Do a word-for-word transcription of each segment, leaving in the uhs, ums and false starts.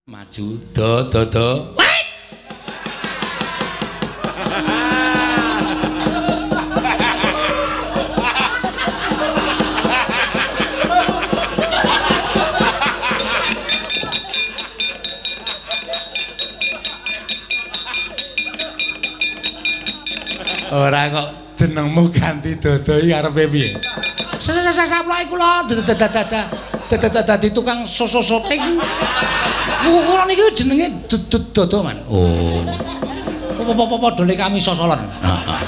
Maju do do do. Ora kok jenengmu ganti dodo iki arepe piye? Sesuk-sesuk kula dadi tukang soso-sote iki. Kula niki jenenge dodo man. Oh. Apa-apa padha kami sosolen. Heeh.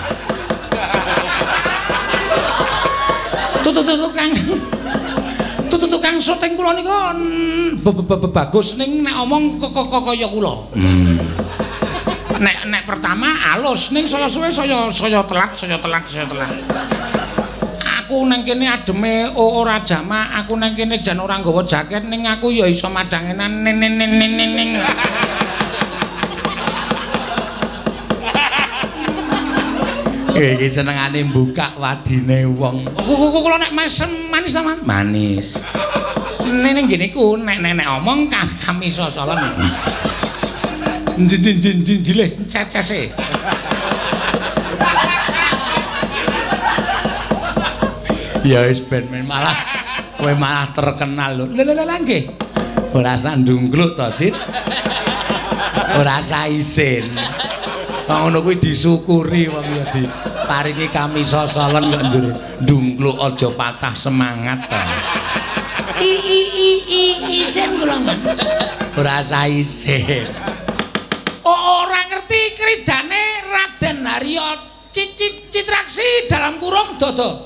Tutu-tukang tutu-tukang syuting kula niku bagus ning nek omong kaya kula. Hmm. Nek nek pertama alus ning saya suwe saya saya telat saya telat saya telat. Aku nang kene ademe ora jamak, aku nang kene jan ora nggawa jaket ning aku ya iso madangenan ning ning ning ning ning. Iki senengane mbukak wadine wong. Kula nek manis ta, Man? Manis. Ning ngene iku nek nek omong kami sosolen. Jin jin jin jileh cecese. Ya wis ben malah kowe malah terkenal lho. Lha lha nggih. Ora sandungkluk to, Cit. Ora sa isin. Ngono kuwi disyukuri wong ya diparingi kami sosolen kok njur ndungkluk aja patah semangat to. I i i i isin kula. Ora sa isin. Ora ngerti kridane Raden Harya Citraksi dalam kurung dodo.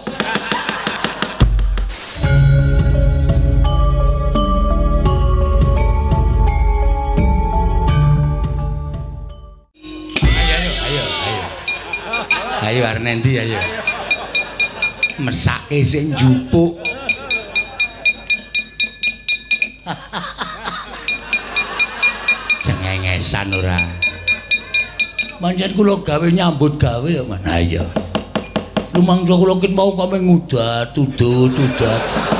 Ayo ayo ayo ayo. Ayo arep endi ayo. Mesake sing njupuk. Cengengesan ora. Pancen kula gawe nyambut gawe ya, Man. Ha iya. Lumangsa kula kin mau kok ngudat, tudut, tudat.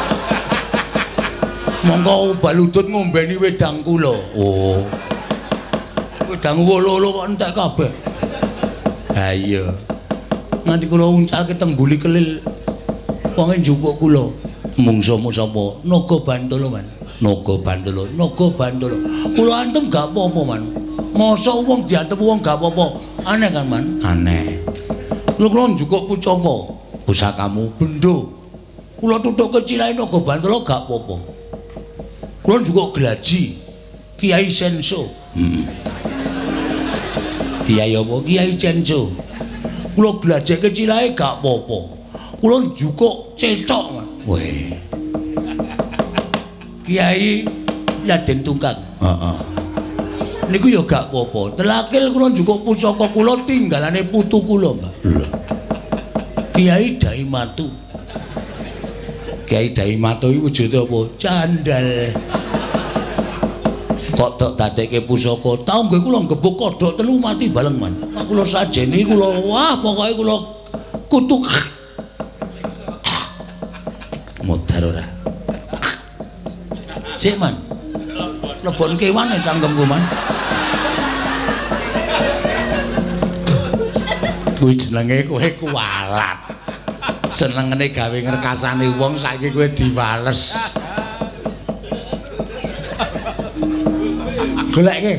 Monggo baludut ngombeni wedang kula. Oh. Wedang wolo-wolo kok entek kabeh. Ha iya. Nganti kula uncalke tembuli kelil wonge njukuk kula. Mungsumu sapa? Naga Bantala, Man. Naga Bantala, Naga Bantala. Kula antem gak apa-apa, Man. Masa wong diantem wong gak apa-apa. Aneh kan, Man? Aneh. Lha kula njukuk pusaka. Pusakamu bendho. Kula tuthuk kecilahe Naga Bantala gak apa-apa. Kula njukuk gelaji Kiai Senso. Heeh. Kiai apa? Kiai Senso. Kula glajek kecilahe gak apa-apa. Kula njukuk cecok, Man. Weh. Kiai Yaden Tungkang. Heeh. Niku ya gak apa-apa. Telakil kula njukuk pusaka kula tinggalane putu kula, Mbak. Kiai Dai Matu. Kiai Dai Matu iki wujude apa? Candal. Kok tok dadekke pusaka. Tau nggih kula gebuk kodhok telu mati baleng, Man. Kula sajene kula wah pokoke kula kutuk. Modar ora. Cek, Man. Lebon kewan e cangkemku, Man. Kuwi jenenge kowe kualat. Senengane gawe ngrekasane wong saiki kowe diwales. Golekke.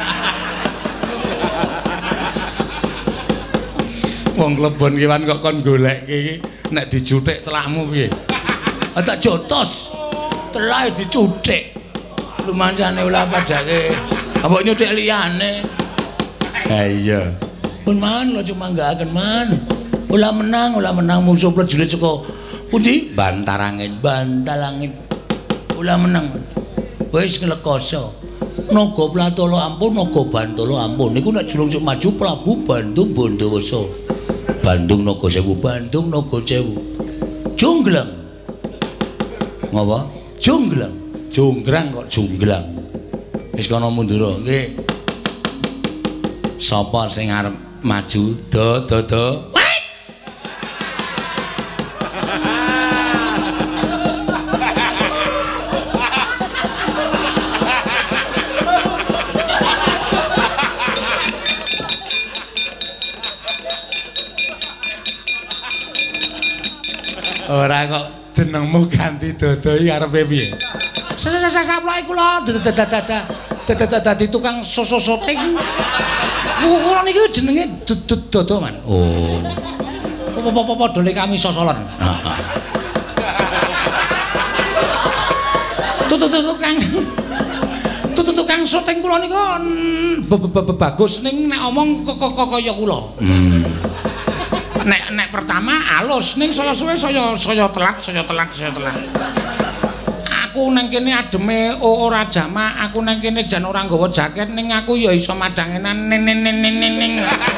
Wong lebon kewan kok kon golekke iki nek dicuthik telakmu piye? Tak jotos. Telahe dicuthik. Lumancane ulah padake. Apa nyuthik liyane? Ha iya. Pun Man, lo cuma nggak akan Man. Ulah menang, ulah menang musuh prajurit saka pundi? Bantarangin, Bantalangin. Ulah menang. Wis nglekoso. Naga Bantala ampun, Naga Bantala ampun. Niku nek julung sing maju Prabu Bandung Bandawasa. Bandung Naga Sewu, Bandung Naga Sewu. Jonggrang. Ngapa? Jonggrang. Jonggrang kok jonggrang. Wis kono mundura, nggih. Sapa sing arep maju do do do Ora kok jenengmu ganti dodo iki arepe piye? Sasaplake kula dadi tukang soso-soting. Kula niki jenenge dodo man. Oh. Apa-apa padha le kami sosolen. Heeh. Tutu tukang Tutu tukang syuting kula niku bagus ning nek omong kaya kula. Hmm. Nek nek pertama alus ning saya suwe saya saya telat, saya telat, saya telat. Aku nang kene ademe ora jamak, aku nang kene jan ora nggawa jaket ning aku ya iso madangenan ning ning ning ning ning.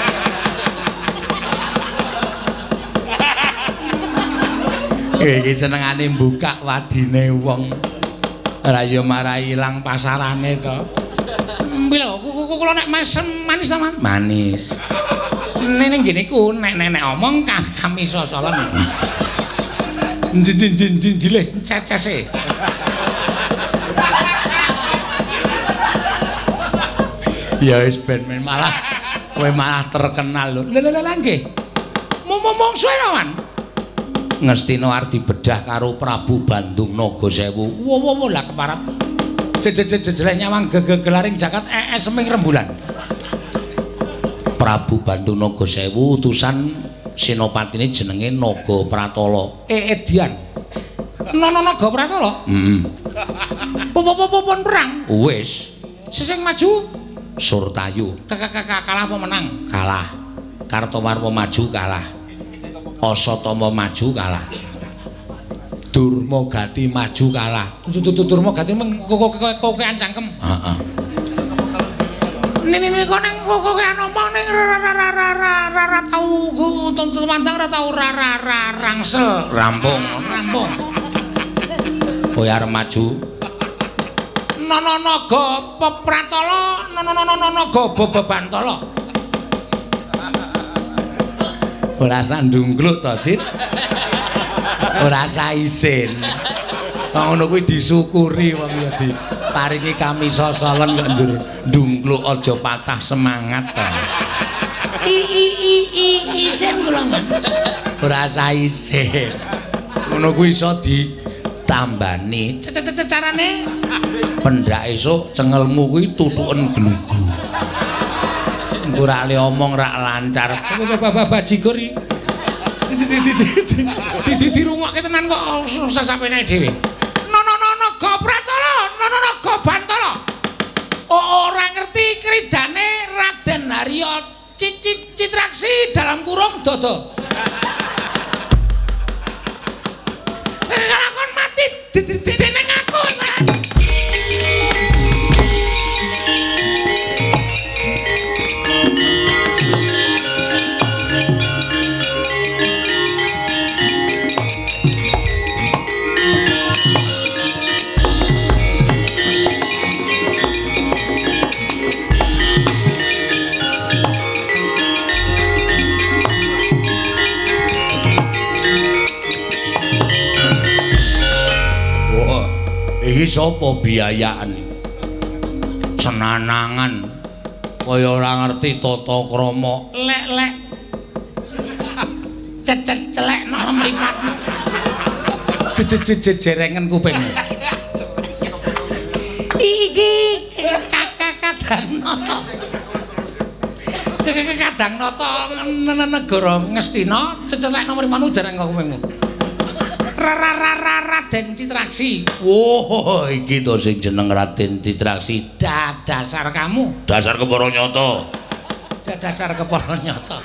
Iki senengane mbukak wadine wong. Ora ya marai ilang pasarane to. Pilo kula nek mesem manis ta, Man? Manis. Ning ngene iku nek nek omong kami sosolan. Jin jin jin jileh cecese. Ya wis ben malah kowe malah terkenal lho. Lha lha nggih. Momong suwe Man. Ngestina arep dibedah karo Prabu Bandung Nagasewu. Wo wo wo lah keparep. Jejejejeleh nyawang gegegelaring jagat ee seming rembulan. Prabu Bandung Nagasewu utusan senopatine jenenge Naga Pratala. Eh edian. Nono Naga Pratala? Heeh. Apa-apa perang? Wis. Sing maju Surtayu. Kalah apa menang? Kalah. Kartowarma maju kalah. Asatama maju kalah. Durmagati maju kalah. Durmagati kokean cangkem. Heeh. Nini kok nang kokean omong ning ra tau tumandang ra tau ra rangsel. Rampung, rampung. Kowe arep maju. Nono Naga Pratala, nono Naga Bebantala. Ora sandungkluk to, Cit. Ora sa isin. Kok ngono kuwi disyukuri wong ya diparingi kami sosolen kok njur ndungkluk aja patah semangat to. I i i i isin kula men. Ora sa isin. Ngono kuwi iso ditambani. Carane pendak esuk cengelmu kuwi tutuken glugu. Ora le omong rak lancar. Bajigur iki. Dirungokke tenan kok sasapene dhewe. Nono Naga Pratala, Nono Naga Bantala. Ora ngerti kridane Raden Harya Citraksi dalam kurung Dodo. Lakon mati dening aku. Iki sapa biayaan iki? Cenanangan kaya ora ngerti tata krama. Lek-lek. Cecek-celekno mripatmu. Jejejerengen kupingmu. Iki kakak-kadang nata. Kakak-kadang nata negara Ngastina, cecelekno mripatmu dereng kupingmu. Raden Citraksi. Woh, iki to sing jeneng Raden Citraksi. Dasar kamu. Dasar kepara nyata. Dasar kepara nyata.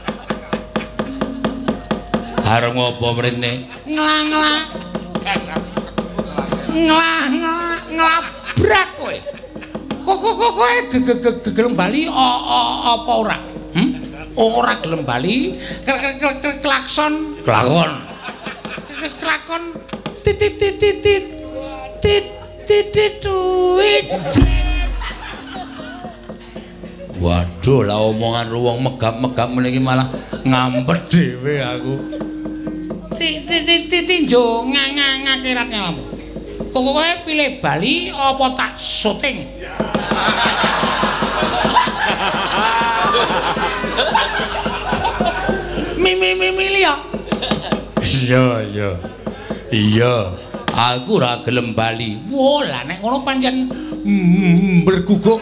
Arep ngopo mrene? Nglah-nglah. Dasar. Nglah-nglah nglabrak kowe. Kok kok kowe gelem bali apa ora? Hm? Ora gelem bali. Klakson. Klakon. Kelakon titit titit titit titit duit. Waduh lah omongan ruwong megap-megap meniki malah ngambet dhewe aku. Titit titit jo nganga akhirat nyawamu. Kok kowe pilih Bali apa tak syuting? Mi mi mi milih. Iya, iya. Iya. Aku ora gelem bali. Wah, lah nek ngono pancen berguguk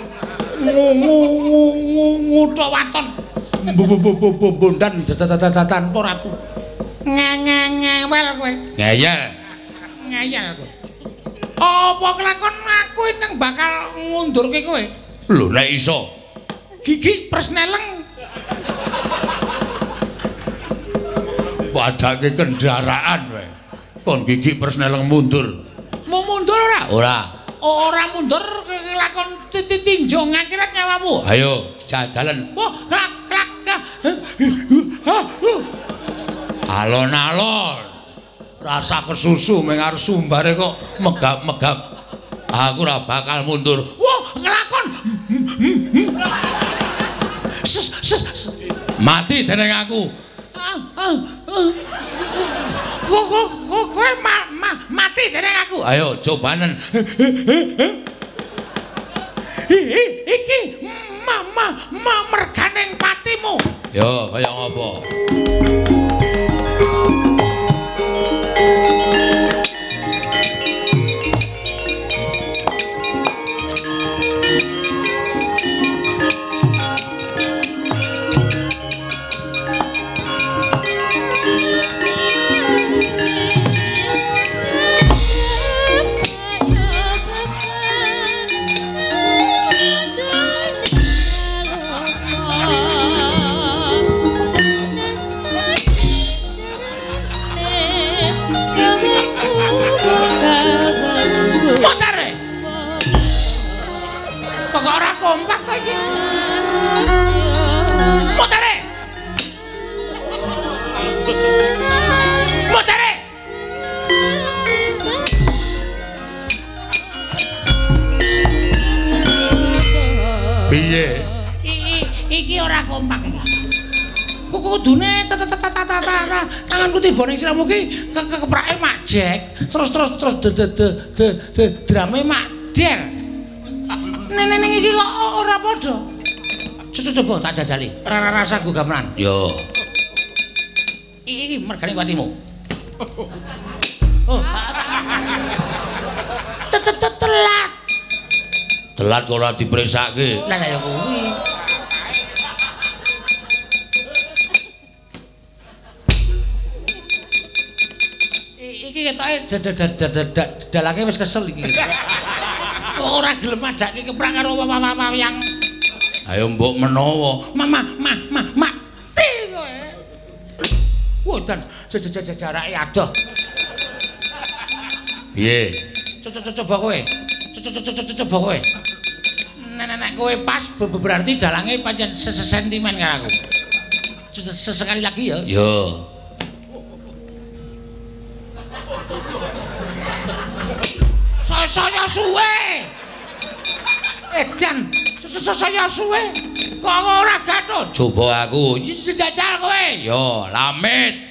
nguthuk waton. Bondan dadatan ora aku. Ngengengewel kowe. Ngeyel. Ngeyel kowe. Apa kelakon aku nang bakal ngundurke kowe? Lho nek iso. Gigi persneleng. Padake kendaraan kowe. Kon gigi persneleng mundur. Mau mundur ora? Ora. Ora mundur kelakon tinjo ngakhirat nyawamu. Ayo jalan. Wah, klak klak. Alon-alon. Rasa kesusu meng arep sumbare kok megap-megap. Aku ora bakal mundur. Wah, kelakon. Ses, ses, ses. Mati dening aku. Kok kok kowe mati dening aku. Ayo cobanen. Iki mama merganing patimu. Yo, kaya ngopo? Kompak kok iki. Motare. Motare. Piye? Iki ora kompak iki. Kudune tanganku tiba ning siramu ki keprake Mak Jek. Terus terus terus drame Mak Der. Neneng iki kok ora padha. Coba tak jajali. Rasaku gamelan. Yo. Iki mergane patimu. Oh. Telat. Telat kok ora dipresake. Lah ya kuwi. Iki ketoke dalake wis kesel iki. Ora gelem ajake keprang karo wayang. Ayo mbok menawa. Mama, mah, mah, mati kowe. Wodan jarake adoh. Piye? Coba kowe. Coba kowe. Nek kowe pas berarti dalange pancen sesentimen karo aku. Sesekali lagi ya. Yo. Saya suwe. Edan, saya suwe. Kok ora gathut? Coba aku. Jajal kowe. Yo, lamit.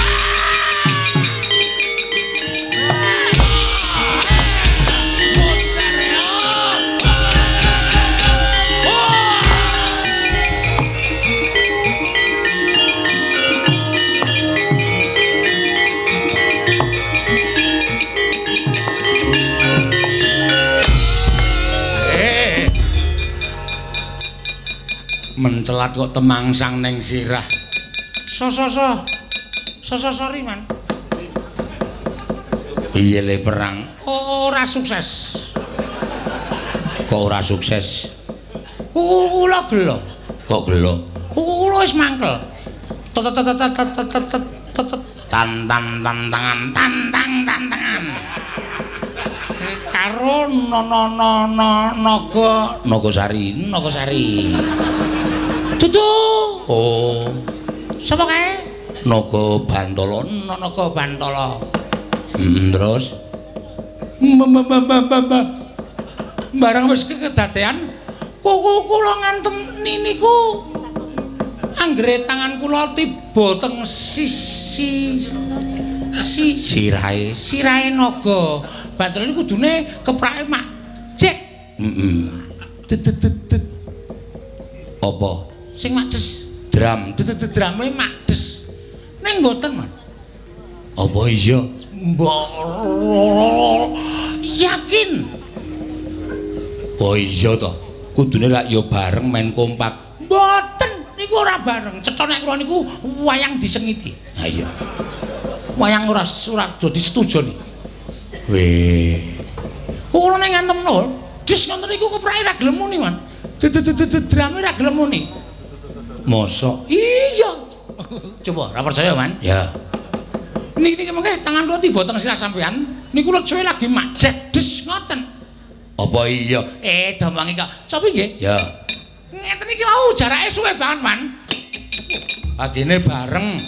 Mencelat kok temangsang neng sirah. So so so. So so sorry man. Piye le perang? Ora sukses. Kok ora sukses? Kula gelo. Kok gelo? Kula wis mangkel. Tan tan tantangan tantang tantangan. Karo nono nono naga Nagasari, Nagasari. Dudu. Oh. Sapa kae? Naga Bantala, Naga Bantala. Hmm, terus barang wis kedadean kula ngantem niku anggere tangan kula tiba teng sisi si sirahe sirahe naga Bantala niku kudune keprake Mak Jek. Heeh. Dedet apa sing makdes dram dedet drame makdes ning mboten Mas Apa iya? Mbok yakin? Oh iya to. Kudune lak ya bareng main kompak. Mboten, niku ora bareng. Cetha nek kula niku wayang disengiti. Ha iya. Wayang ora ora dadi setujoni. Weh. Kula nek ngantemno, dis ngoten niku keprake ra gelem muni, Man. Drame ra gelem muni. Mosok? Iya. Coba ra percaya, Man? Ya. Niki niki mengke tangan kula tiba teng sirah sampean. Niku lecoe lagi macet des ngoten. Apa iya? Eh, domangi kok. Cobi nggih? Ya. Ngeten iki wau jarake suwe banget, Man. Agine bareng.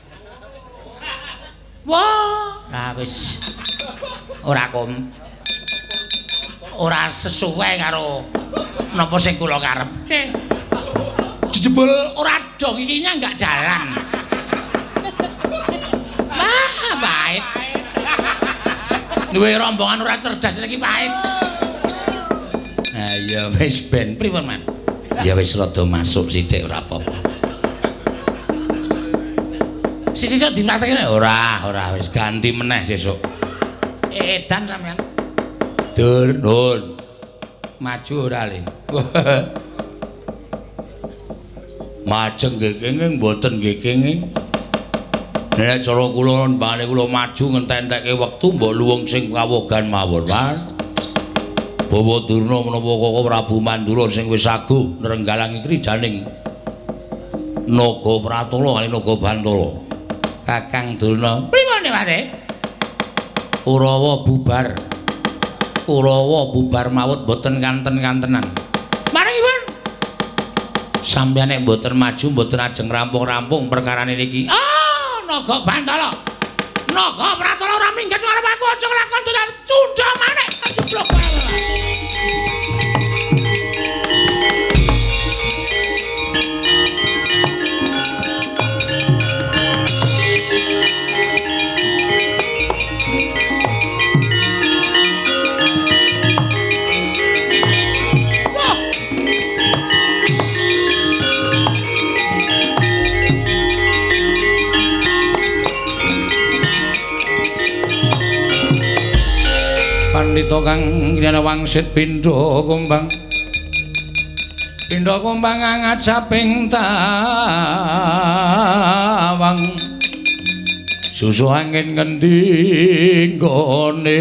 Wah, nah wis ora kom. Ora sesuai karo napa sing kula karepke. Jebul ora dong iki nya enggak jalan. Wah, pahit. Duwe rombongan ora cerdas iki pahit. Nah ya wis ben pripun, Man? Ya wis rada masuk sithik ora apa-apa. Sesuk dipraktekne ora, ora wis ganti meneh sesuk. Edan sampean. Dur, nun. Maju ora le. Majeng nggih kenging mboten nggih kenging. Nek cara kula mbane kula maju ngentek-entekke wektu mbok luwung sing kawogan mawon, Pak. Bawa Durna menapa Koko Prabu Mandura sing wis aguh nrenggalangi krijaning Naga Pratala kali Naga Bantala. Kakang Durna, pripun Pate? Kurawa bubar. Kurawa bubar mawut boten kanten-kantenan. Marangipun sampeyan nek boten maju boten ajeng rampung-rampung perkarane niki. Ah, Naga Bantala. Naga Pratala ora minggat arep aku aja nglakon dolan cundha maneh. Jeblok wae. Pandhita kang kirana wangsit pindha kumbang pindha kumbang ngajaping tawang susu angin ngendi nggone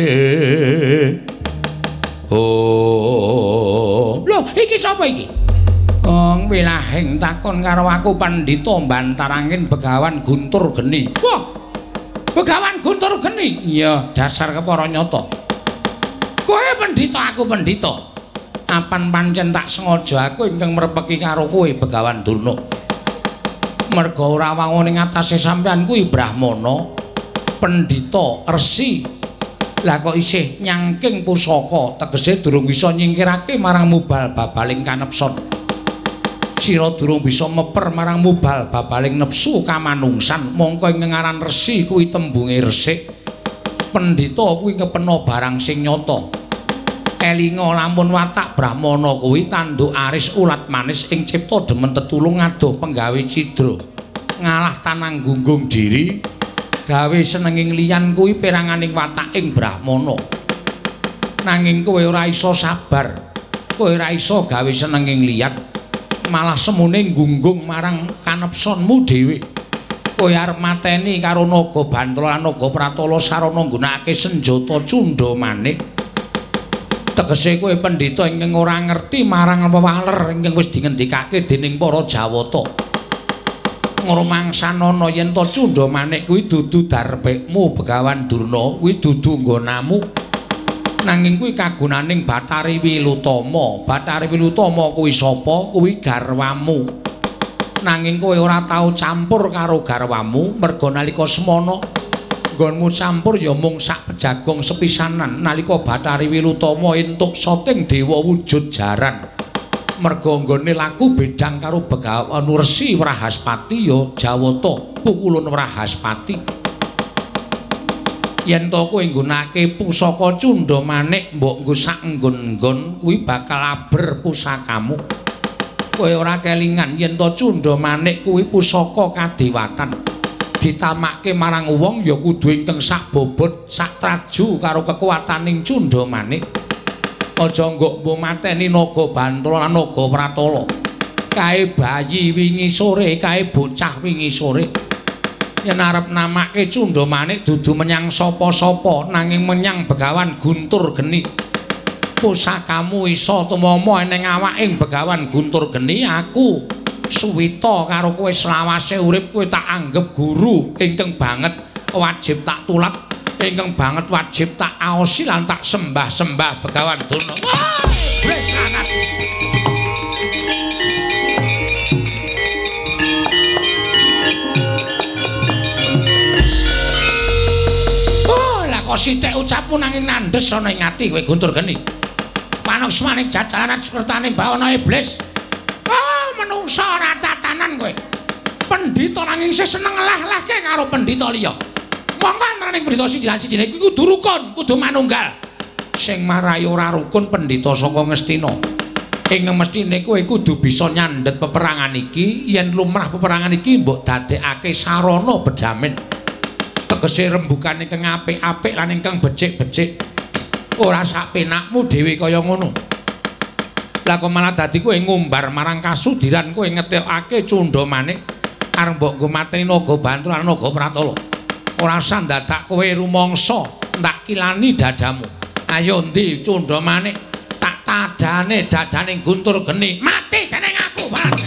oh lho iki sapa iki wong wilahing takon karo aku Pandhita Bantarangin Begawan Guntur Geni. Wah Begawan Guntur Geni iya dasar kepara nyata. Kowe pendhita aku pendhita. Apan pancen tak sengaja aku ingkang mrepeki karo kowe Begawan Durna. Merga ora wangun ing atase sampeyan kuwi Brahmana, pendhita resi. Lah kok isih nyangking pusaka, tegese durung bisa nyingkirake marang mubal babaling kanepson. Sira durung bisa meper marang mubal babaling nepsu kamanungsan, mongko ing ngaran resi kuwi tembunge resik. Pendhita kuwi ngepena barang sing nyata. Elinga lamun watak Brahmana kuwi tanduk aris ulat manis ing cipta demen tetulung adoh penggawe cidra. Ngalah tanang gunggung diri, gawe senenging liyan kuwi peranganing watak ing Brahmana. Nanging kowe ora iso sabar. Kowe ora iso gawe senenging liyan, malah semune gunggung marang kanepsonmu dhewe. Kowe arep mateni karo Naga Bantala lan Naga Pratala sarana nggunakake senjata cundha manik. Tegese kowe pendhita ingkang ora ngerti marang wewaler ingkang wis dingendikake dening para Jawata. Ngrumangsana yen to cundha manik kuwi dudu darpekmu Begawan Durna, kuwi dudu nggonamu. Nanging kuwi kagunaning Bathari Wilutama. Bathari Wilutama kuwi sapa? Kuwi garwamu. Nanging kowe ora tau campur karo garwamu merga nalika semana nggonmu campur ya mung sak pejagong sepisanan nalika Bathari Wilutama entuk sating dewa wujud jaran. Merga nggone laku bedang karo Begawan Resi Wrahaspati ya Jawata pukulun Wrahaspati. Yen to kowe nggunakake pusaka cundha manik mbok nggo sak nggon-nggon kuwi bakal aber pusakamu. Kowe ora kelingan yen to cundha manik kuwi pusaka kadewatan. ditamakke marang wong ya kudu ingkang sak bobot sak traju karo kekuwataning Cundamanik. Aja nggok mbuh mateni naga Bantala lan naga Pratala. Kae bayi wingi sore, kae bocah wingi sore. Yen arep namake Cundamanik dudu menyang sapa-sapa nanging menyang Begawan Guntur Geni. Pusakamu isa tumama ning awaking Begawan Guntur Geni, aku suwita karo kowe selawase urip kowe tak anggep guru ingkang banget wajib tak tulat, ingkang banget wajib tak aosi lan tak sembah-sembah Begawan Durna. Wah, wis sangat. Oh, lah kok sithik ucapmu nanging nandes ana ing ati kowe Guntur Geni. Manungsmaning jajalanan sukertane bawana iblis. Menungsa ora tatanan kowe. Pendhita nanging isih seneng lah-lahke karo pendhita liya. Monggo antaraning pendhita siji lan sijine kuwi kudu rukun, kudu manunggal. Sing marai ora rukun pendhita saka Ngastina. Ing mestine kowe kudu bisa nyandhet peperangan iki, yen lumrah peperangan iki mbok dadekake sarana bedamen. Tegese rembugan ingkang apik-apik lan ingkang becik-becik. Ora sak penakmu dhewe kaya ngono. Lah kok malah dadi kowe ngumbar marang kasudiran kowe ngetekake Cundamanik arep mbok nggo mateni naga Bantala lan naga Pratala. Ora usah dadak kowe rumangsa tak kilani dadamu. Ayo ndi Cundamanik tak tadane dadaning Guntur Geni mati dening aku bareng.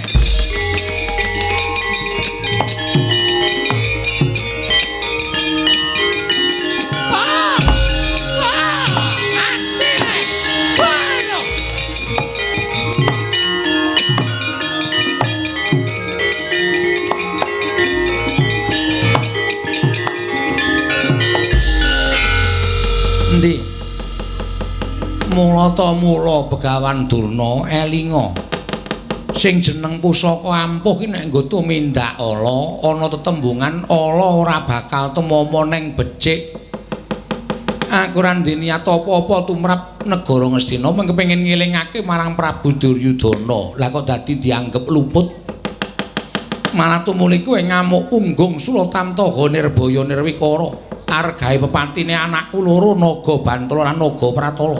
Mula ta mula Begawan Durna elinga sing jeneng pusaka ampuh ki nek nggo tumindak ala ana tetembungan ala ora bakal tumama ning becik. Aku ora ndeniat apa-apa tumrap negara Ngastina mung kepengin ngelingake marang Prabu Duryudana. Lah kok dadi dianggep luput. Malah tumuli kowe ngamuk punggung Sulatamtaha Nirbaya Nirwikara arep gawe pepatine anakku loro Naga Bantala lan Naga Pratala.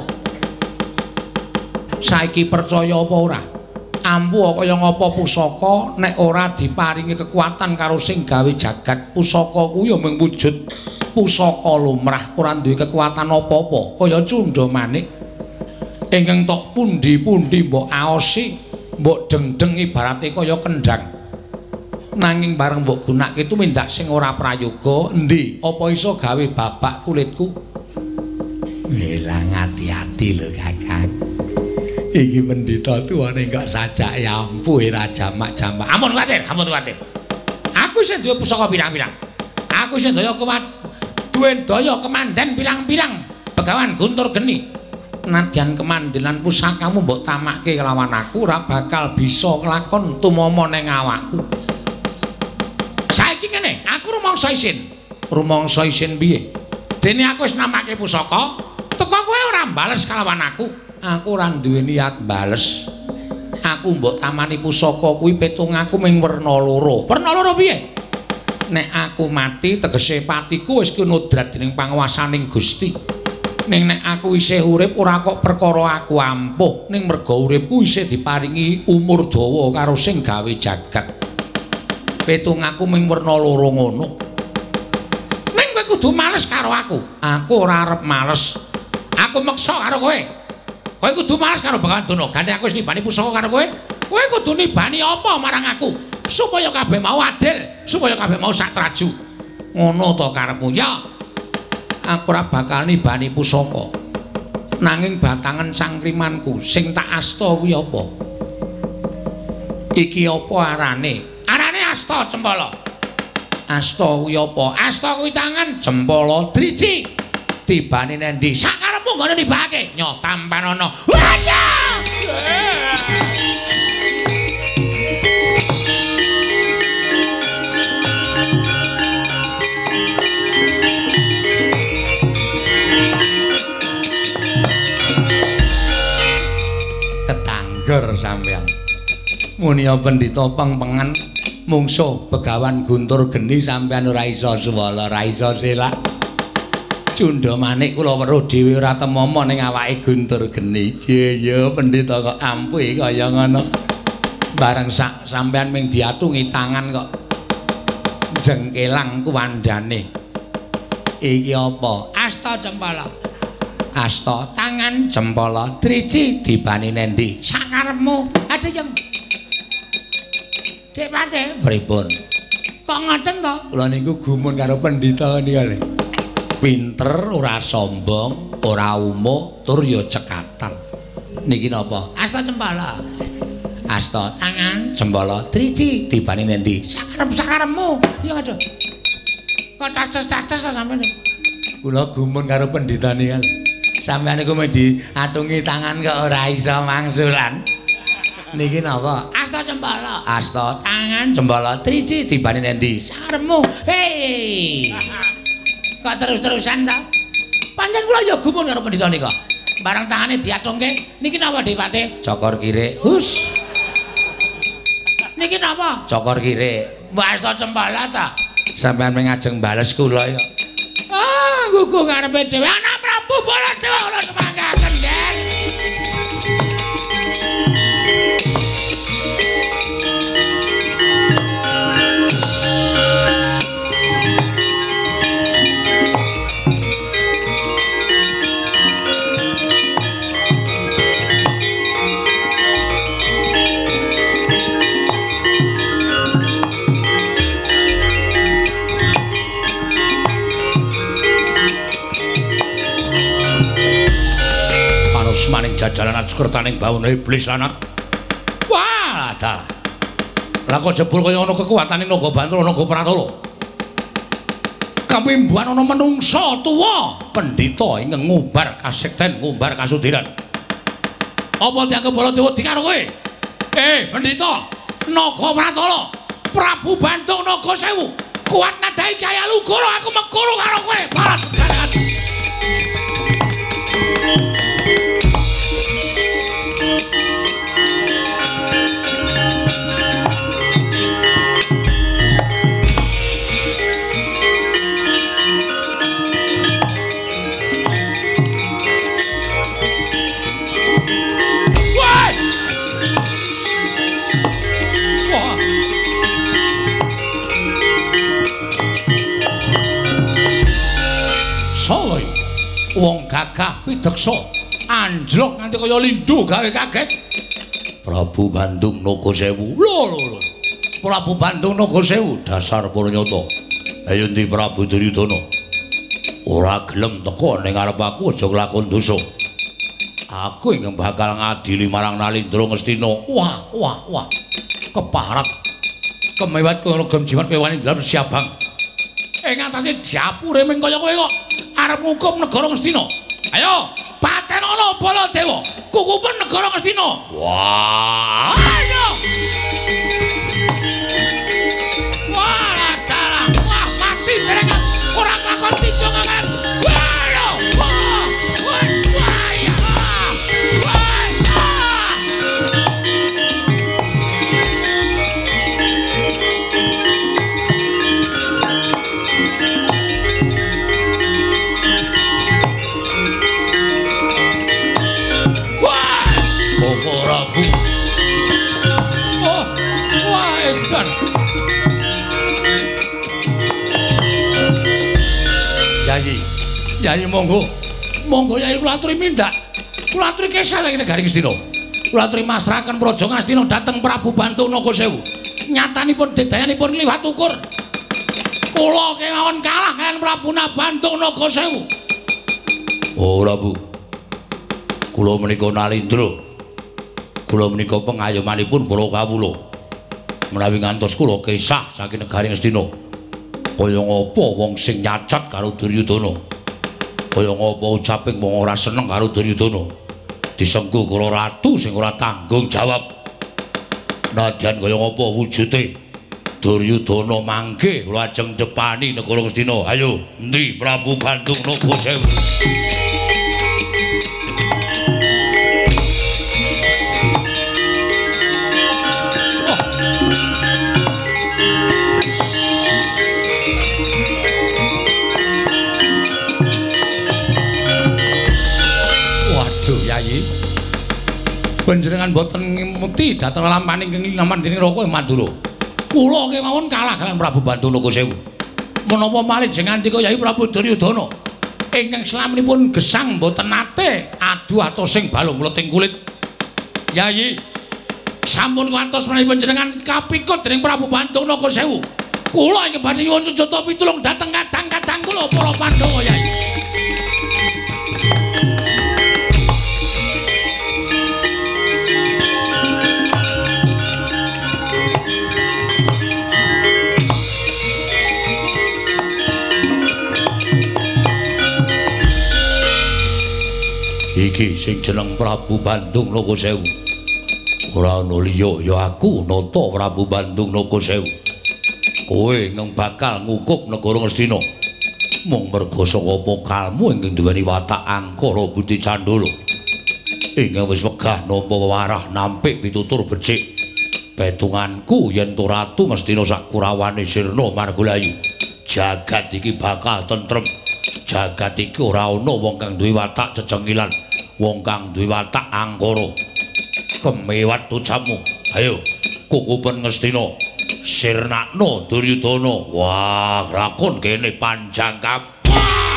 Saiki percaya apa ora? Ampuh kaya ngapa pusaka nek ora diparingi kekuatan karo sing gawe jagat. Pusaka kuwi ya mung wujud pusaka lumrah, ora duwe kekuatan apa-apa kaya Cundamanik. Ingkang tok pundi-pundi mbok aosi, mbok deng-deng ibarate kaya kendhang. Nanging bareng mbok gunakake tumindak sing ora prayoga, endi apa iso gawe babak kulitku? Welang ati-ati lho Kakang. Iki pendhita tuwane kok sajak ya ampuh ora jamak-jamak. Ampun kuwatir, ampun kuwatir. Aku sing duwe pusaka pirang-pirang. Aku sing daya kuwat duwe daya kemandan pirang-pirang. Begawan Guntur Geni. Nadyan kemandelan pusakamu mbok tamakke kelawan aku ora bakal bisa kelakon tumama ning awakku. Saiki ngene, aku rumangsa isin. Rumangsa isin piye? Dene aku wis namake pusaka, teko kowe ora bales kelawan aku. Aku ora duwe niat bales. Aku mbok tamani pusaka kuwi petung aku ming werna loro. Werna loro piye? Nek aku mati tegese patiku wis kinodrat dening panguwasaning Gusti. Ning nek aku isih urip ora kok perkara aku ampuh, ning merga uripku isih diparingi umur dawa karo sing gawe jagat. Petung aku ming werna loro ngono. Ning kowe kudu males karo aku. Aku ora arep males. Aku meksa karo kowe. Kowe kudu males karo Begawan Durna. Gane aku wis nibani pusaka karo kowe. Kowe kudu nibani apa marang aku? Supaya kabeh mau adil, supaya kabeh mau sak traju. Ngono to karepmu ya? Aku ora bakal nibani pusaka. Nanging batangan cangkrimanku sing tak asta kuwi apa? Iki apa arane? Arane asta cempala. Asta kuwi apa? Asta kuwi tangan, jempala driji. Tibane nendi? Sak karepmu ngono nibake. Nyoh tampan ana. Wanya! Ketangger sampean. Munia pendhita peng-pengan mungsuh Begawan Guntur Geni sampean ora iso suwala ora iso selak Cundha Manik kula weruh dhewe ora temama ning awake Guntur Geni ya pendhita kok ampuh kaya ngono bareng sak sampean ming diatungi tangan kok jengkelang kuwandane iki apa asta cempala asta tangan jempala driji dibani nendi sakarepmu ada yang Dek Pate pripun kok ngoten to kula niku gumun karo pendhita niku pinter ora sombong ora umuh tur ya cekatan niki napa asta cempala asta tangan jempala driji dibani nendi sakarep sakarepmu ya aduh kok taces-taces sampeyan kula gumun karo pendhita niku sampeyan niku mung diatungi tangan kok ora iso mangsulan niki napa asta cempala asta tangan jempala driji dibani nendi saremu hei kok terus-terusan ta pancen kula ya gumun karo pendhita nika barang tangane diatungke niki napa Dipate cokor kire hus niki napa cokor kire mbak asta cempala ta sampeyan ngajeng bales kula ya ah gugu karepe dhewe anak Prabu Baladewa kula semanggaken Den maning jajalanan sekretaning bawana iblis lanat wah dalah lah kok jebul kaya ana kekuwatane naga Bantala naga Pratala kamimbuhan ana menungsa tuwa pendhita ingkang ngumbar kasekten ngumbar kasudiran apa dianggep Baladewa dikaro kowe eh pendhita naga Pratala Prabu Bandung Naga Sewu kuat nadai Kyai Alugara aku mekuru karo kowe barat Soy wong gagah pideksa anjlok nganti kaya lindhu gawe kaget Prabu Bandung Naga Sewu lho lho lho Prabu Bandung Naga Sewu dasar Puranyata ayo ndi Prabu Duryudana ora gelem teka ning arep aku aja nglakon dosa aku ingkang bakal ngadili marang Nalindra Ngastina wah wah wah keparat kemewat kono gem jimat kewani dalam siabang ing atase dapure ming kaya kowe kok arep ngukum negara Ngastina. Ayo, patenana Baladewa, kukupen negara Ngastina. Wah, ayo. Wah, dalah, wah mati dereng ora lakon tinjungan. Waduh, wah, wah, wah, ya. Wah. Prabu. Oh, wah edan. Yayi, Yayi monggo. Monggo Yayi kula aturi mindak. Kula aturi kesah lagi negari Ngastina. Kula aturi masrahaken Praja Ngastina dhateng Prabu Bandung Naga Sewu. Nyatanipun dedayanipun kliwat ukur. Kula kemawon kalah kaliyan Prabu Bandung Naga Sewu. Oh, Prabu. Kula menika Nalindra. Kula menika pengayomanipun para kawula. Menawi ngantos kula kesah saking negari Ngastina. Kaya ngapa wong sing nyacat karo Duryudana? Kaya ngapa ujaping wong ora seneng karo Duryudana? Disengku karo ratu sing ora tanggung jawab. Nadyan kaya ngapa wujude Duryudana mangke kula ajeng depani negara Ngastina. Ayo, endi Prabu Bandung Naga Sewu? panjenengan boten ngemuti dhateng lampaning kenging ngaman dening Raka Mandura. Kula kemawon kalah kaliyan Prabu Bandung Nokosewu. Menapa malih jengandika Yai Prabu Duryudana ingkang slaminipun gesang boten nate adu atosing balung mleting kulit. Yai sampun kantos menawi panjenengan kapikut dening Prabu Bandung Nokosewu. Kula ingkang badhe nyuwun sujata pitulung dhateng kadang-kadang kula para Pandhawa Yai. Iki sing jeneng Prabu Bandung Nokosewu. Ora ana liya ya aku nata Prabu Bandung Nokosewu. Kowe nang bakal ngukuk negara Ngastina. Mung merga saka pokalmu ingkang duweni watak angkara budi candala. Ingkang wis wegah nampa wewarah nampik pitutur becik. Petunganku yen to ratu Ngastina sak kurawane sirna margalayu. Jagat iki bakal tentrem. Jagat iki ora ana wong kang duwe watak cecengilan. Wong kang duwe watak angkara. Kemewat tucamu. Ayo, kukupen Ngastina. Sirnakna Duryudana. Wah, lakon kene panjang kap. Wah!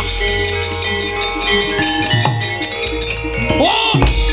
Wah!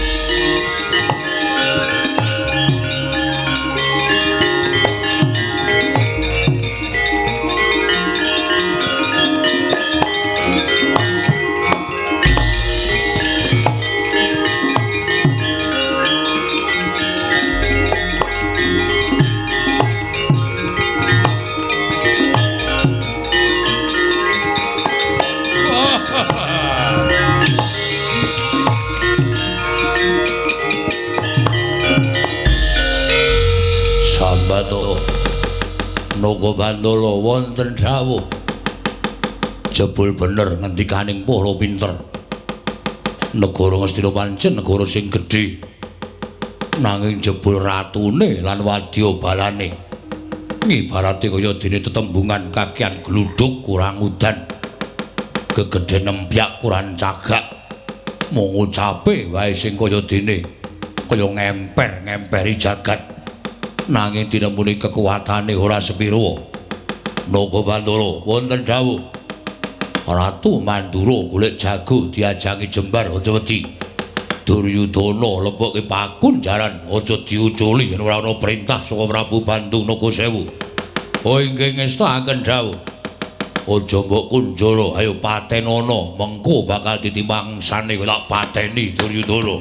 Sambato Naga Bandala wonten dawuh jebul bener ngendikaning para pinter. Negara Ngastina pancen negara sing gedhe, nanging jebul ratune lan wadya balane ngibarate kaya dene tetembungan kakian gluduk kurang udan, gegedhen nempyak kurang cagak. Mung ucape wae sing kaya dene kaya ngemper-ngemperi jagat. Nanging tinemuni kekuatane ora sepiro. Naga Bandala wonten dawuh Ratu Mandura golek jago diajangi jembar aja wedi. Duryudana lepoke pakun jaran aja diuculi yen ora ana perintah saka Prabu Bandung Nokosewu. Oh inggih ngestakaken dawuh. Aja mbok kunjara, ayo patenana, mengko bakal ditimbang sane tak pateni Duryudana.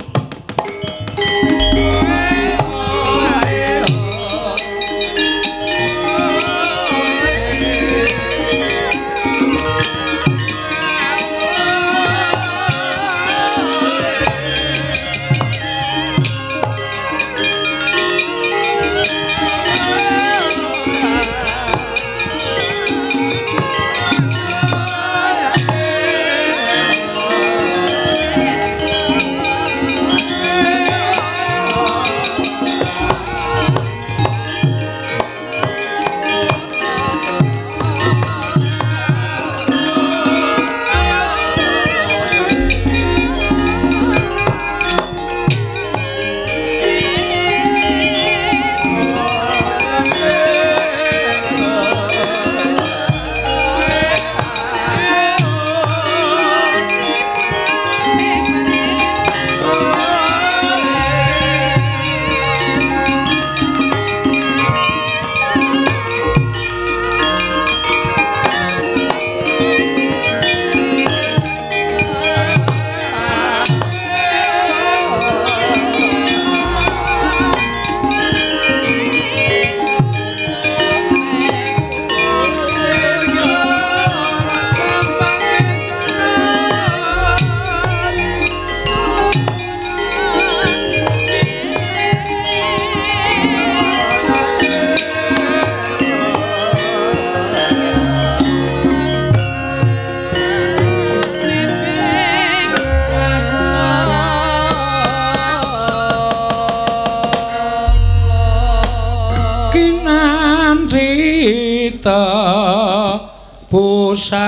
Busa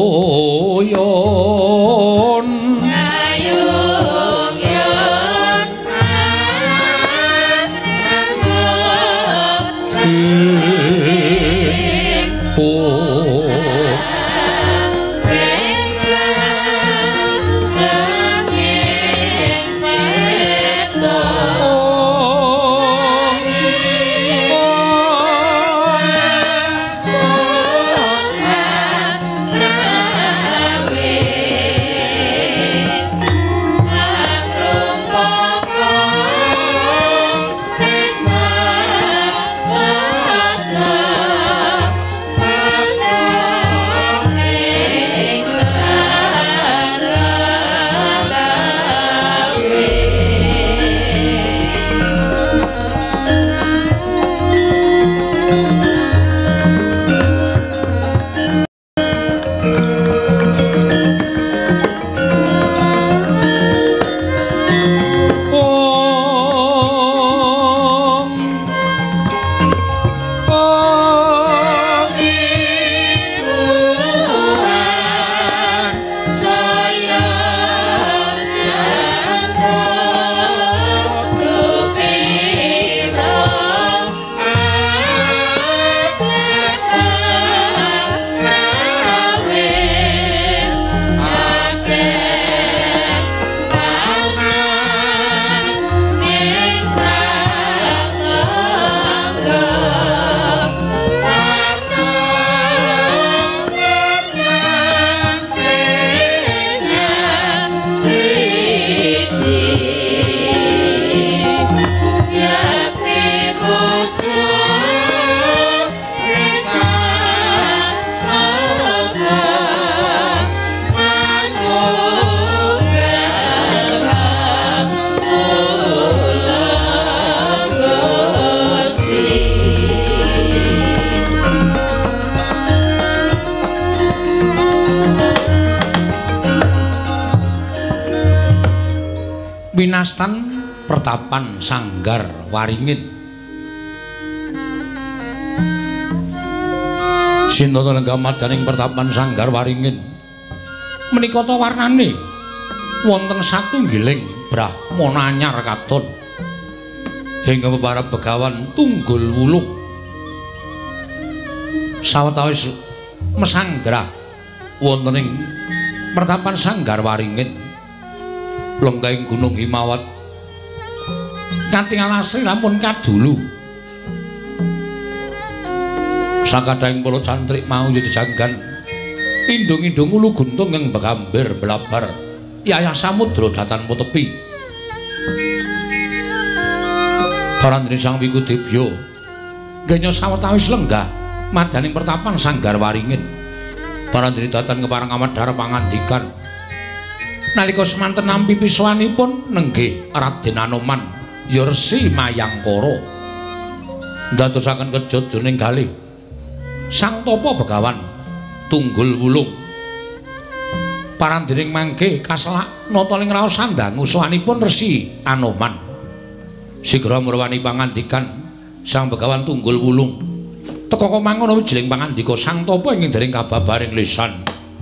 uyun ayung yun Winastan Pertapan Sanggar Waringin. Sinten lenggah madaning Pertapan Sanggar Waringin. Menika ta warnane wonten satunggiling Brahmana anyar katon hingga para begawan Tunggul Wulung sawetawis mesanggrah wonten ing Pertapan Sanggar Waringin lenggahing Gunung Himawat kanthi alasri lampun kadulu sakadhahing para cantrik mau jejanggan indung-indung ulu guntung yang begambir belabar yayah samudra datan tepi Parandene Sang Wikudibya genya sawetawis lenggah madaning Pertapan Sanggar Waringin Parandene datan kepareng amadhar pangandikan nalika semanten nampi piswanipun nenggih Raden Anoman Yersi Mayangkara ndadosaken kejodjoning kalih Sang Tapa Begawan Tunggul Wulung parandening mangke kaselak nata ing raos sandang usuhanipun Resi Anoman sigra murwani pangandikan Sang Begawan Tunggul Wulung teka mangono wijiling pangandika Sang Tapa ing ndering kababaring lisan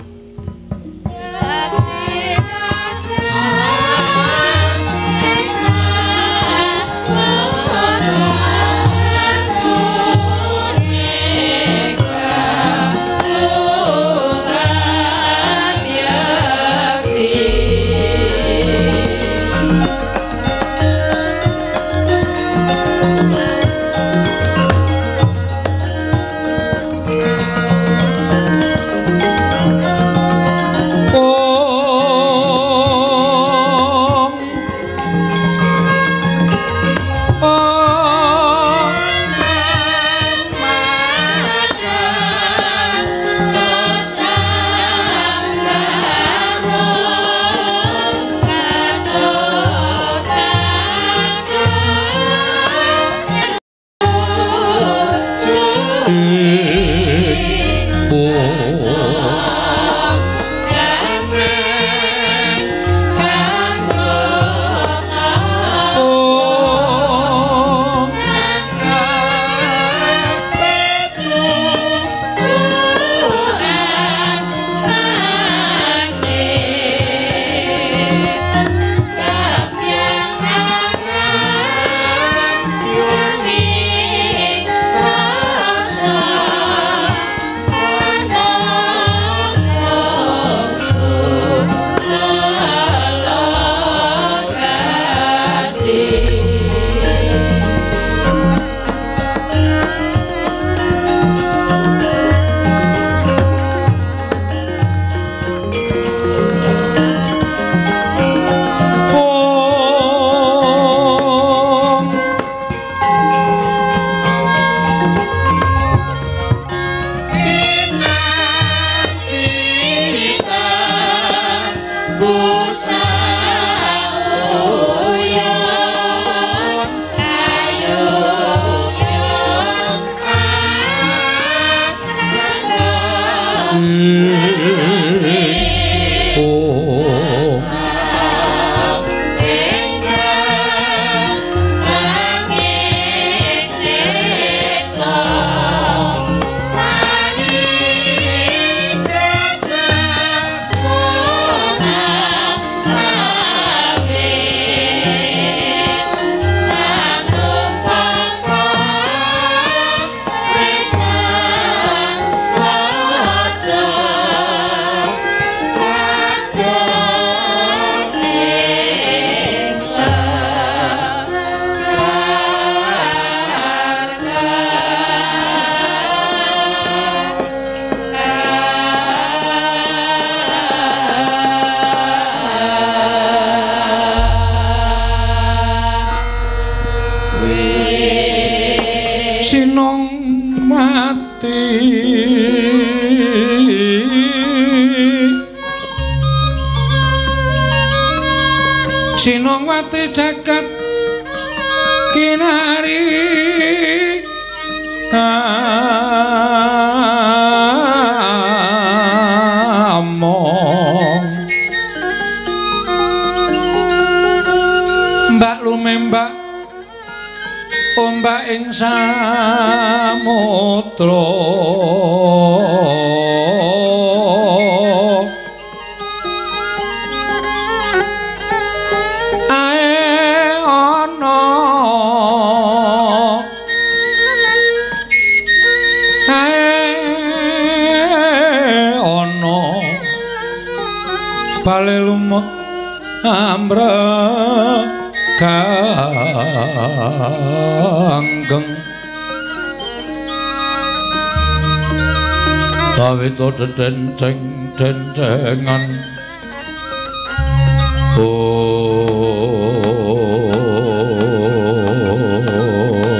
Sinongwati jagat kinari among ombak ing samudra ae ana ae ana bale lumut amra kanggeng bawito denceng dencengan oh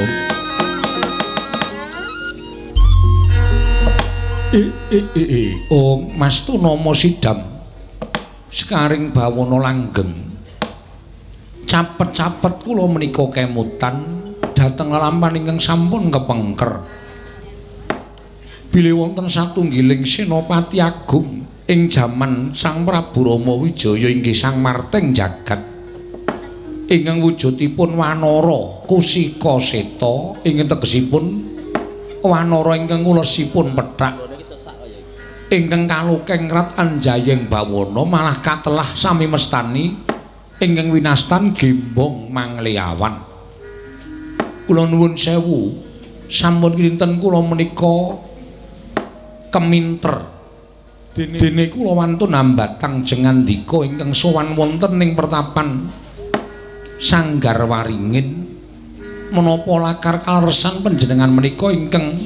i i i oh Mas Tunama Sidam sekaring bawana langgeng capet-capet kula menika kemutan dhateng lelampahan ingkang sampun kepengker bilih wonten satunggiling senopati agung ing jaman Sang Prabu Rama Wijaya inggih Sang Marteng Jagat ingkang wujudipun wanara kusika seta ingkang tegesipun wanara ingkang kulesipun pethak ingkang kalukeng rat anjayeng bawana malah katelah sami mestani ingkang winastan gembong mangleawan kula nuwun sewu sampun kinten kula menika keminter dene kula wantun ambatang jengandika ingkang sowan wonten ing pertapan Sanggar Waringin menapa lakar kaleresan panjenengan menika ingkang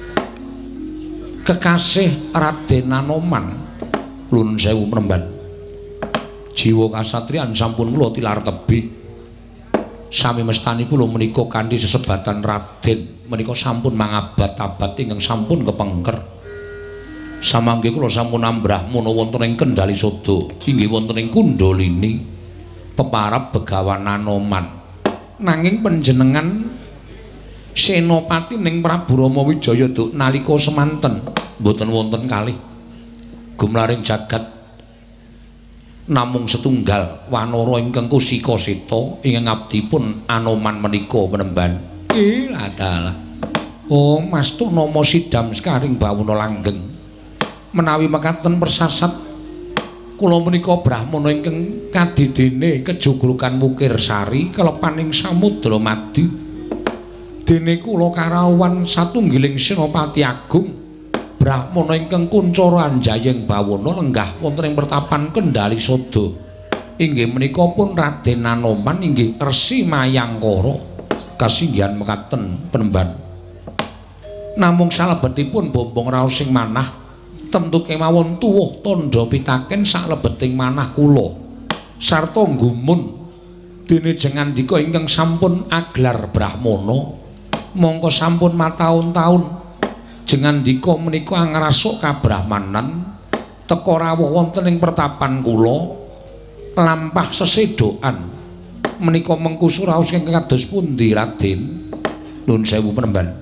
kekasih Raden Anoman nuwun sewu Pramban jiwa kasatriyan sampun kula tilar tebih sami mestani kula menika kanthi sesebatan Raden menika sampun mangabad-abad ingkang sampun kepengker samangke kula sampun ambrah mono wonten ing Kendali Sada inggih wonten ing Kundalini peparab Begawan Anoman nanging panjenengan senopati ning Prabu Rama Wijaya duk nalika semanten mboten wonten kalih gumlaring jagat namung setunggal wanara ingkang kusika seta ingkang abdipun Anoman menika penemban ih adalah oh Mas Tunama Sidam sekaring bawana langgeng menawi mekaten persasat kula menika brahmana ingkang kadidene kejuglukan Wukir Sari kelepaning Samudra Madi dene kula karawan satunggiling senopati agung Brahmana ingkang kuncara anjayeng bawana lenggah wonten ing pertapan Kendali Sada inggih menika pun Raden Anoman inggih Resi Mayangkara kasinggihan mekaten penemban namung salebetipun bombong raos sing manah tentu kemawon tuwuh tandha pitaken salebeting manah kula sarta gumun dene jengandika ingkang sampun aglar Brahmana mongko sampun mataun-taun jengandika menika angrasuk kabrahmanan teka rawuh wonten ing pertapan kula lampah sesedokan menika mengku raos ingkang kados pundi Raden nuwun sewu Penemban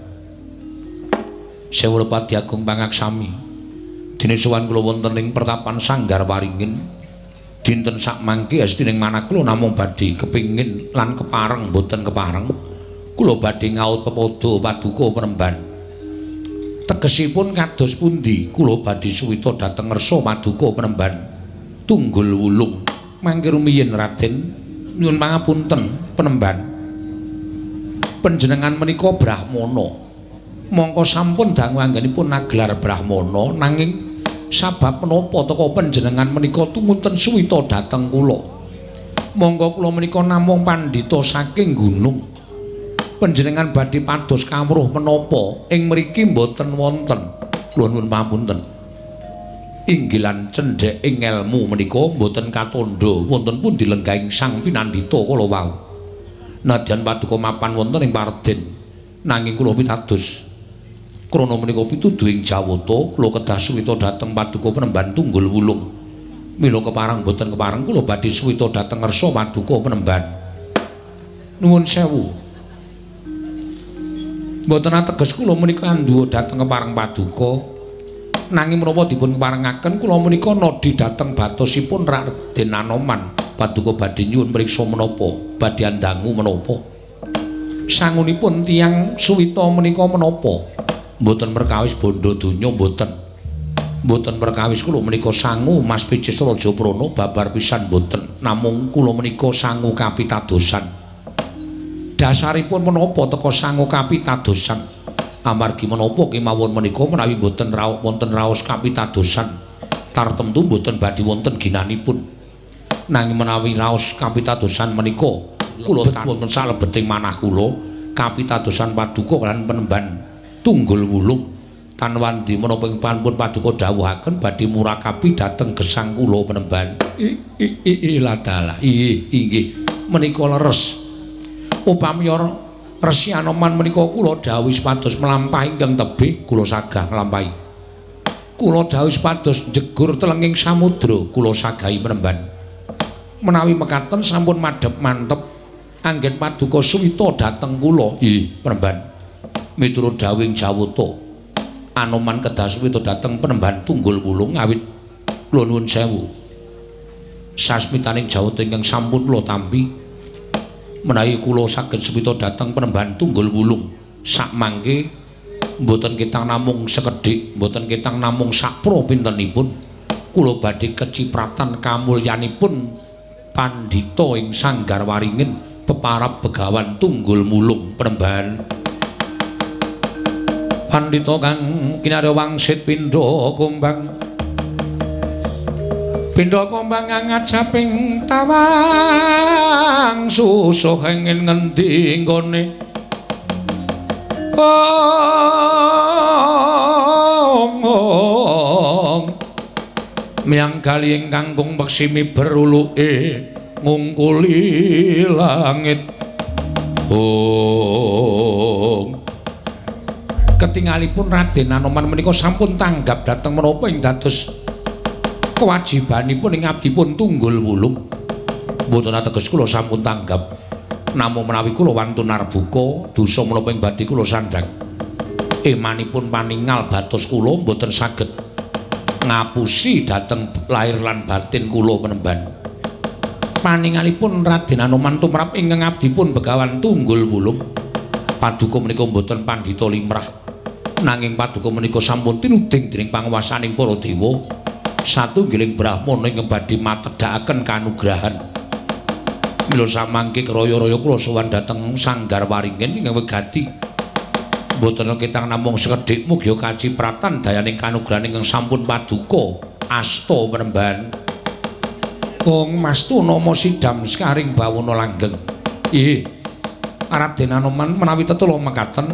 sewu Pati Agung pangaksami dene sowan kula wonten ing pertapan Sanggar Waringin dinten sak mangke astining manah kula namung badhe kepingin lan kepareng boten kepareng kula badhe ngaut pepodo paduka Penemban tegesipun kados pundi kula badhe suwita dhateng ngersa paduka Penemban Tunggul Wulung mangke rumiyin Raden nyuwun pangapunten Penemban panjenengan menika Brahmana mongko sampun dangu anggenipun naglar Brahmana nanging sabab menapa teka panjenengan menika tumunten suwita dhateng kula monggo kula menika namung pandhita saking gunung panjenengan badhe pados kawruh menapa ing mriki mboten wonten kula nuwun pamunten inggilan cendhek ing ilmu menika mboten katandha wonten pundi lenggahing Sang Pinandhita kala wau nadyan paduka mapan wonten ing Parden nanging kula pitados krana menika pituduhing Jawata kula kedah suwita dhateng paduka Penemban Tunggul Wulung mila kepareng boten kepareng kula badhe suwita dhateng ngersa paduka Penemban nuwun sewu mboten ateges kula menika andhuwa dhateng kepareng paduka nanging menapa dipun keparengaken kula menika nadi dhateng batosipun Raden Anoman paduka badhe nyuwun mriksa menapa badhe andangu menapa sangunipun tiyang Suwita menika menapa? Mboten perkawis bondo donya mboten. Mboten perkawis kula menika sangu Mas Picis Raja Prana babar pisan mboten. Namung kula menika sangu kapitadosan. Dasaripun menapa teka sangu kapitadosan? Amargi menapa kemawon menika menawi mboten raos wonten raos kapitadosan tartemtu mboten badhe wonten ginanipun. Nanging menawi raos kapitadosan menika kula wonten salebeting manah kula kapitadosan paduka lan penemban tunggul wulung tan wandi menapa ing panpun paduka dawuhaken badhe murakabi dhateng gesang kula penemban. Ila dalah inggih inggih menika leres upami Resi Anoman menika kula dawuh supados mlampahi ingkang tebih kula sagah nglampahi. Kula dawuh supados jegur telenging samudra kula sagahi menemban. Menawi mekaten sampun madhep mantep anggen paduka Suwita dhateng kula. Nggih, penemban. Miturut dawuhing Jawata, Anoman kedah Suwita dhateng penemban Tunggul Wulung awit kula nuwun sewu. Sasmitaning Jawata ingkang sampun kula tampi menawi kula saged Suwita dhateng penemban Tunggul Wulung sak mangke mboten kitang namung sekedhik, mboten kitang namung sapro pintenipun kula badhe kecipratan kamulyanipun Pandhita ing Sanggar Waringin peparab Begawan Tunggul Wulung penemban. Pandhita kang kinarya wangsit pindha kumbang pindha kumbang angat saping tawang susuh ing ngendi nggone ong miang kali ingkang kung beksimi beruluke ngungkuli langit ong ketingalipun Raden Anoman menika sampun tanggap dhateng menapa ing dados kewajibanipun ing abdipun Tunggul Wulung. Mboten ateges kula sampun tanggap namung menawi kula wantun narbuka dosa menapa ing badhe kula sandhang emanipun paningal batos kula mboten saged ngapusi dhateng lahir lan batin kula penemban. Paningalipun Raden Anoman tumrap ingkang abdipun Begawan Tunggul Wulung paduka menika mboten pandhita limrah nanging paduka menika sampun tinuding dening panguwasaning para dewa satunggiling brahmana ingkang badhe matedhakaken kanugrahan. Mila samangke kraya-raya kula sowan dhateng Sanggar Waringin ingkang wegati mboten kitang namung sekedhik mugi kacipratan dayaning kanugrahan ingkang sampun paduka asta penemban. Wong mastu nama sidam skaring bawana langgeng. Nggih. Raden Anoman menawi tetula mekaten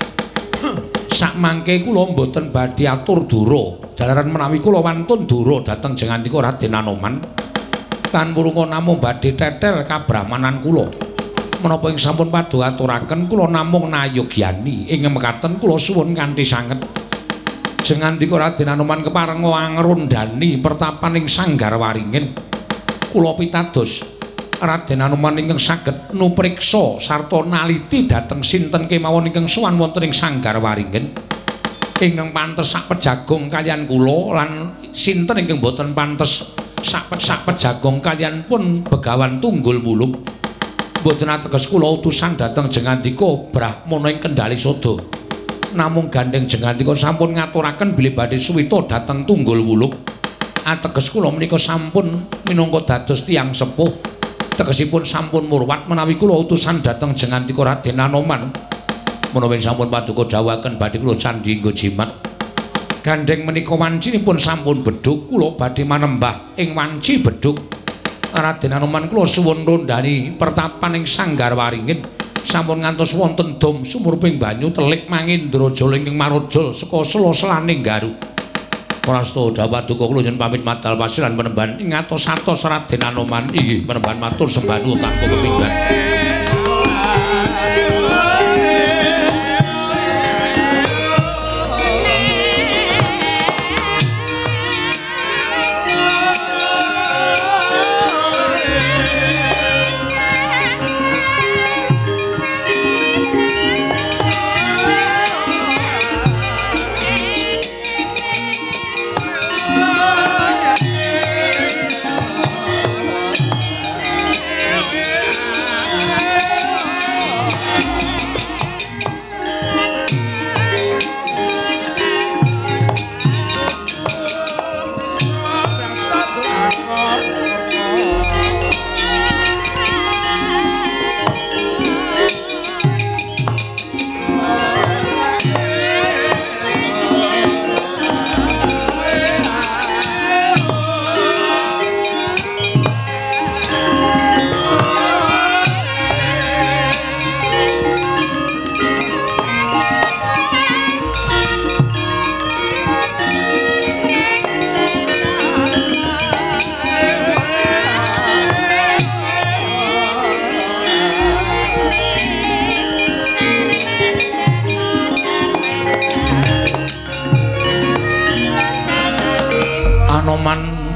sak mangke kula mboten badhe atur dura jalaran menawi kula wantun dura dhateng jengandika Raden Anoman tan wurunga namung badhe tetel kabrahmanan kula menapa ing sampun padha aturaken kula namung nayogyani ing mekaten kula suwun kanthi sanget jengandika Raden Anoman keparenga angrundani pertapaning Sanggar Waringin kula pitados Raden Anoman ingkang saged nupriksa sarta naliti dhateng sinten kemawon ingkang sowan wonten ing Sanggar Waringin ingkang pantes sak pejagong kaliyan kula lan sinten ingkang boten pantes sak sak pejagong kaliyan pun Begawan Tunggul Wulung. Boten ateges kula utusan dhateng jengandika Brahmana ing Kendali Sada. Namung gandeng jengandika sampun ngaturaken bilih badhe suwita dhateng Tunggul Wulung. Ateges kula menika sampun minangka dados tiyang sepuh. Tegesipun sampun murwat menawi kula utusan dhateng jengandika Raden Anoman. Menawi sampun paduka dawuhaken badhe kula candhi nggo jimat. Gandeng menika wancinipun sampun bedhug kula badhe manembah ing wanci bedhug. Raden Anoman kula suwun rondani pertapan ing Sanggar Waringin sampun ngantos wonten dom sumurping banyu telik Mangindrajala ingkang marojol saka sela-selaning Garut. Prasta dawuh paduka kula nyuwun pamit madal pasilan penemban ing atos-atos Raden Anoman inggih penemban matur sembah nuwun tanpa kepinggan.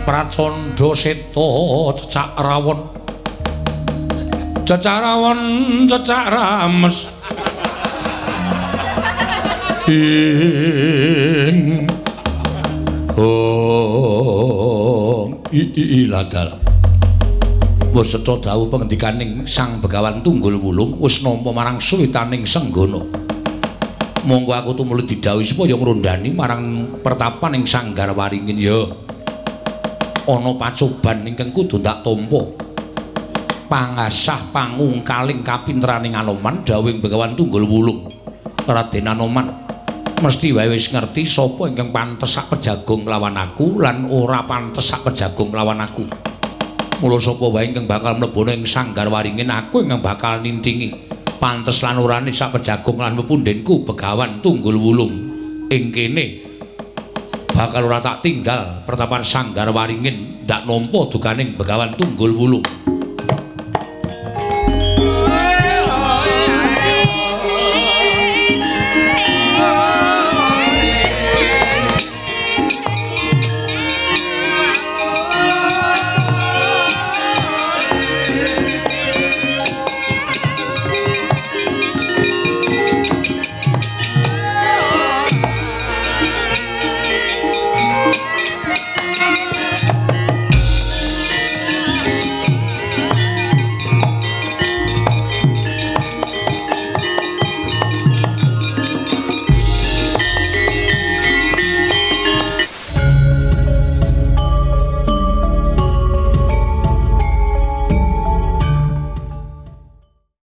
Pracandha Seta cecak rawon cecak rawon cecak rames ing oh iladal wis cetha dawuh pangendikaning Sang Begawan Tunggul Wulung wis nampa marang suwitaning senggana monggo aku tumulih didhawuhi supaya ngrondani marang pertapan ing Sanggar Waringin ya ana pacoban ingkang kudu tak tampa pangasah pangungkaling kapinteraning Anoman dawuhing Begawan Tunggul Wulung Raden Anoman mesti wae wis ngerti sapa ingkang pantes sak pejagong lawan aku lan ora pantes sak pejagong lawan aku mula sapa wae ingkang bakal mlebu ing Sanggar Waringin aku ingkang bakal nintingi pantes lan orane sak pejagong lan pepundhenku Begawan Tunggul Wulung ing kene bakal ora tak tinggal pertapan Sanggar Waringin ndak nampa dukaning Begawan Tunggul Wulung